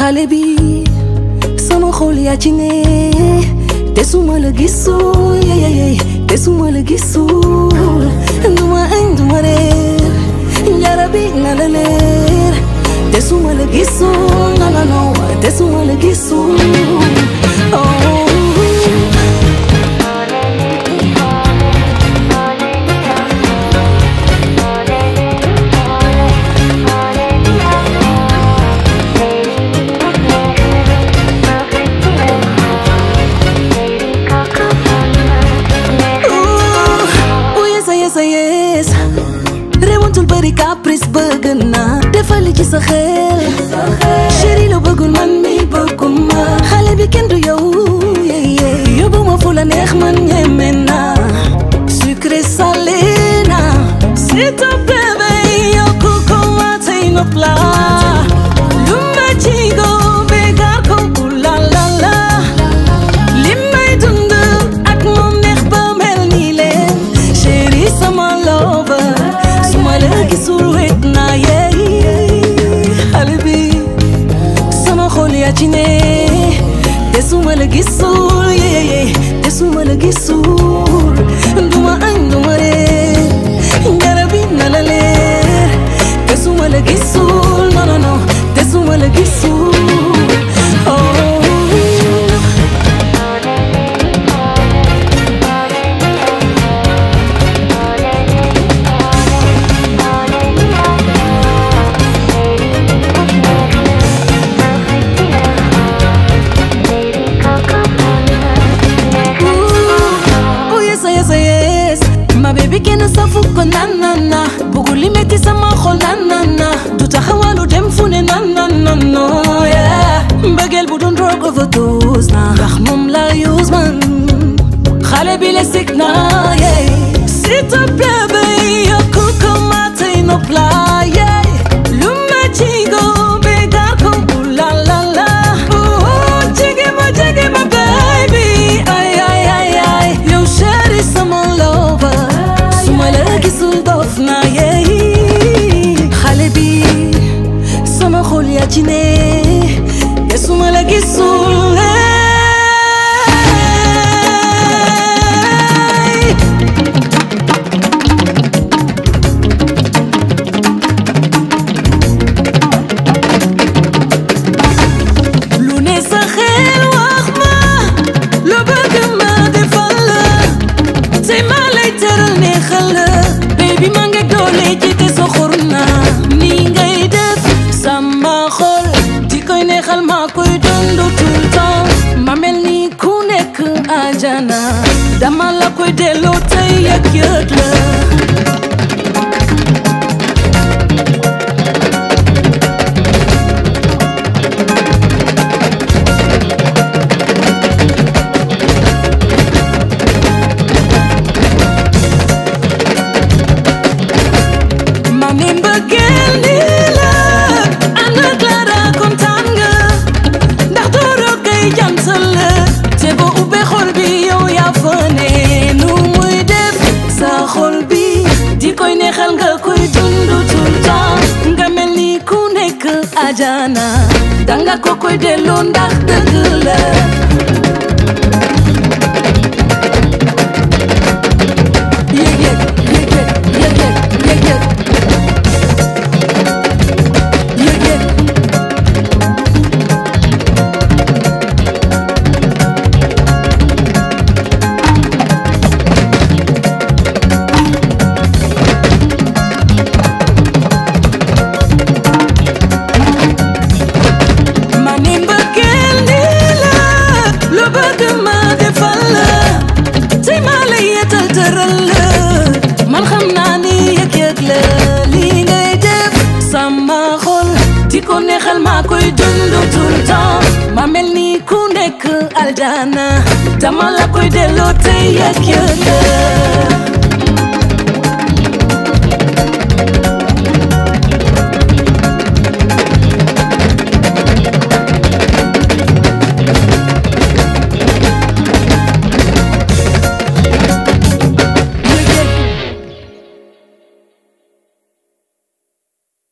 xale bi sama xol yaa ci ne te suma la gisul te suma la gisul duma añ duma reer njara bi na la leer te suma la gisul no te suma la gisul rewantul bari caprice bëgg naa defali ci sa xel chéri la bëggul man mi bëgguma xale bi kenn du yow yóbbu ma fu la neex man ñeme naa sucré salé naa s'il te plaît bay yokku ko ma tey nopp la lu ma ci go bégar ko la la la li may dund ak moom neex ba mel ni leen chéri sama lover suma la gisul wet naa xale bi sama xol yaa ci ne te suma la gisul te suma la gisul duma añ duma reer njara bi na la leer te suma la gisul no te suma la gisul baby kenn safu ko nanana bugu li metti sama xol nanana du taxawalu dem fu ne nanana yeah mbëggeel bu doon drug overdose na ndax moom la use man xale bi la sik na yeah s'il te plaît bay yokku ko ma tey nopp la yeah lu ma ci go bégar ko la la la jege ma baby ay yow chéri sama lover gisul dof na xale bi sama xol yaa ci ne te suma la gisul lu ne sa xel wax ma lu bëgg ma defal la tey ma lay teral neexal la bi ma ngi doole ci te soxor naa ni ngay def sama xol di koy neexal ma koy dund tout le temps ma mel ni ku nekk ajana dama la koy delloo tey yëg yëg la ajana danga ko koy delloo ndax dëgg la man xam naa ni yëg yëg la li ngay def sama xol di ko neexal maa koy dund tout le temps ma mel ni ku nekk aljana dama la koy delloo tey yëg yëg la